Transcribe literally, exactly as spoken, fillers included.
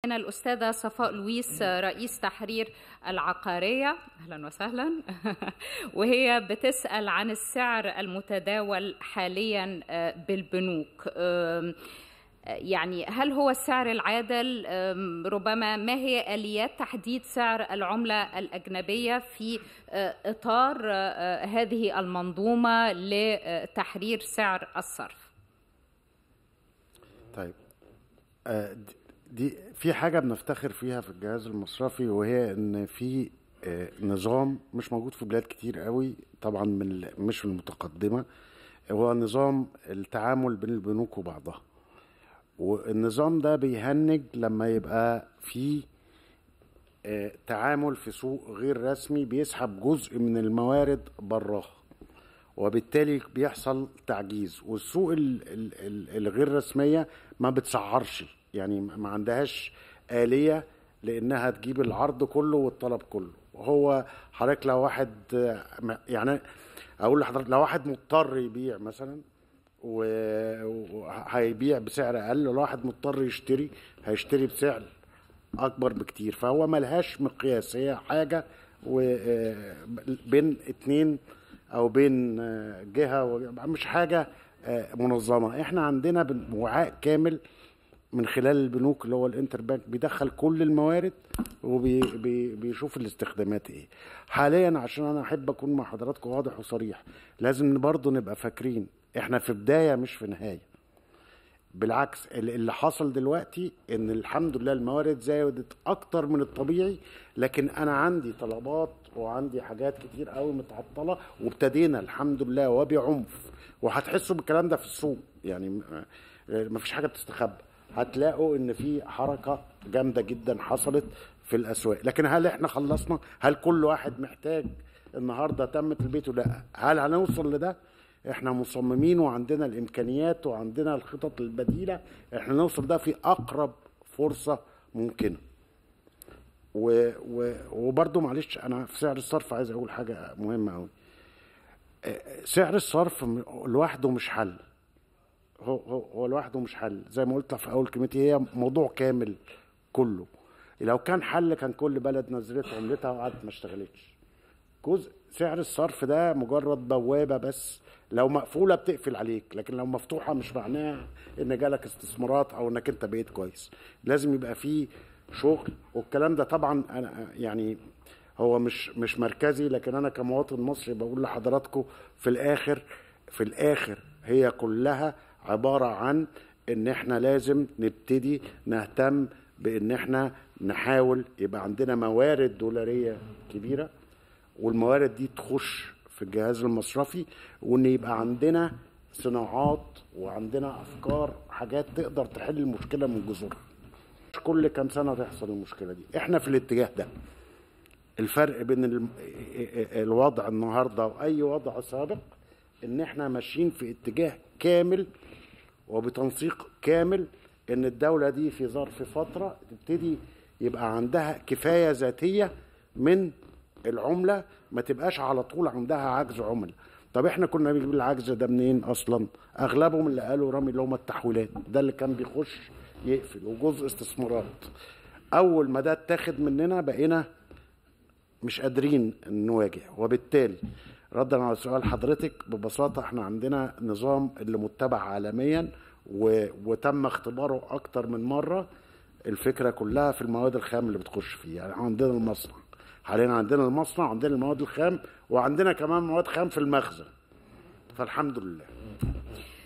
الأستاذة صفاء لويس رئيس تحرير العقارية. أهلا وسهلا. وهي بتسأل عن السعر المتداول حاليا بالبنوك، يعني هل هو السعر العادل؟ ربما ما هي آليات تحديد سعر العملة الأجنبية في إطار هذه المنظومة لتحرير سعر الصرف؟ طيب، دي في حاجة بنفتخر فيها في الجهاز المصرفي، وهي ان في نظام مش موجود في بلاد كتير قوي طبعا، من مش من المتقدمة، هو نظام التعامل بين البنوك وبعضها. والنظام ده بيهنج لما يبقى في تعامل في سوق غير رسمي بيسحب جزء من الموارد براها، وبالتالي بيحصل تعجيز. والسوق الغير رسمية ما بتسعرش، يعني ما عندهاش آلية لأنها تجيب العرض كله والطلب كله. وهو حضرتك لو واحد، يعني أقول لحضرتك، لو واحد مضطر يبيع مثلا وهيبيع بسعر أقل، لو واحد مضطر يشتري هيشتري بسعر أكبر بكتير. فهو ملهاش مقياس، هي حاجة بين اتنين أو بين جهة، مش حاجة منظمة. احنا عندنا وعاء كامل من خلال البنوك اللي هو الانتر بانك، بيدخل كل الموارد وبيشوف الاستخدامات ايه حاليا. عشان انا احب اكون مع حضراتكم واضح وصريح، لازم برضو نبقى فاكرين احنا في بداية مش في نهاية. بالعكس، اللي حصل دلوقتي ان الحمد لله الموارد زادت اكتر من الطبيعي، لكن انا عندي طلبات وعندي حاجات كتير قوي متعطلة، وابتدينا الحمد لله وبعنف. وهتحسوا بالكلام ده في السوق، يعني مفيش حاجة بتستخبى، هتلاقوا ان في حركة جامدة جدا حصلت في الاسواق. لكن هل احنا خلصنا؟ هل كل واحد محتاج النهاردة تمت البيت؟ لا. هل هنوصل لده؟ احنا مصممين وعندنا الامكانيات وعندنا الخطط البديلة، احنا نوصل ده في اقرب فرصة ممكنة. و... و... وبرضو معلش، انا في سعر الصرف عايز اقول حاجة مهمة قوي. سعر الصرف لوحده مش حل، هو هو هو لوحده مش حل. زي ما قلت في اول كلمتي، هي موضوع كامل كله. لو كان حل كان كل بلد نزلت عملتها وقعدت ما اشتغلتش. جزء سعر الصرف ده مجرد بوابه بس، لو مقفوله بتقفل عليك، لكن لو مفتوحه مش معناها ان جالك استثمارات او انك انت بقيت كويس. لازم يبقى فيه شغل، والكلام ده طبعا انا يعني هو مش مش مركزي، لكن انا كمواطن مصري بقول لحضراتكم في الاخر في الاخر هي كلها عبارة عن ان احنا لازم نبتدي نهتم بان احنا نحاول يبقى عندنا موارد دولارية كبيرة، والموارد دي تخش في الجهاز المصرفي، وان يبقى عندنا صناعات وعندنا افكار، حاجات تقدر تحل المشكلة من جذورها. مش كل كام سنة تحصل المشكلة دي. احنا في الاتجاه ده. الفرق بين الوضع النهاردة واي وضع سابق ان احنا ماشيين في اتجاه كامل وبتنسيق كامل، ان الدولة دي في ظرف فترة تبتدي يبقى عندها كفاية ذاتية من العملة، ما تبقاش على طول عندها عجز عملة. طب احنا كنا بنجيب العجز ده منين اصلا؟ اغلبهم اللي قالوا رامي اللي هم التحويلات، ده اللي كان بيخش يقفل، وجزء استثمارات. اول ما ده اتاخد مننا بقينا مش قادرين نواجه. وبالتالي ردا على سؤال حضرتك، ببساطة احنا عندنا نظام اللي متبع عالميا وتم اختباره اكتر من مرة. الفكرة كلها في المواد الخام اللي بتخش فيه. يعني عندنا المصنع حاليا، عندنا المصنع، عندنا المواد الخام، وعندنا كمان مواد خام في المخزن. فالحمد لله.